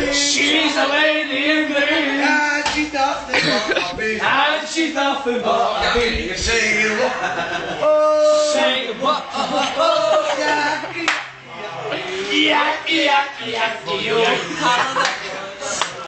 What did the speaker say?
She's a lady in green. And she nothing but a bee. And she's nothing but a bee. Sing what? Say what? Yeah. Yeah, yeah, yeah, yeah.